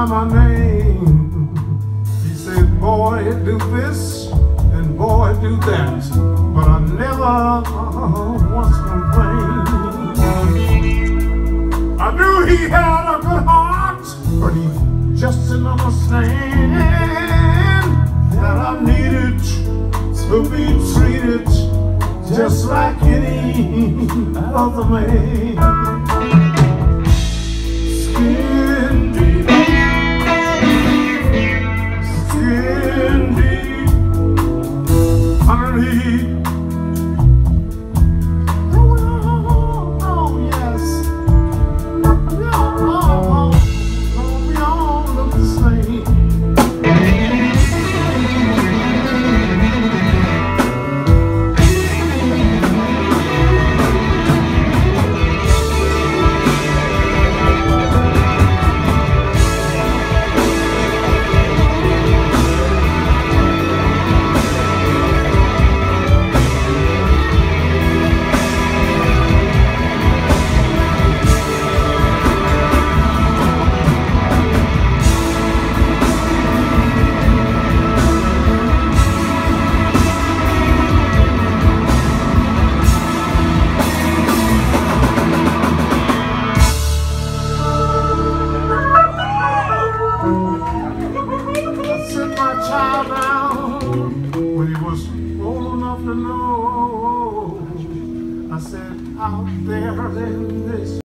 by my name. He said, boy, do this and boy, do that. But I never once complained. I knew he had a good heart, but he just didn't understand that I needed to be treated just like any other man. Skin deep, skin deep, underneath. Oh, yes. We all look the same. Child down when he was old enough to know. I said, out there in this